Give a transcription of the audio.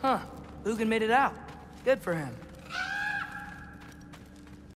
Huh. Huginn made it out. Good for him.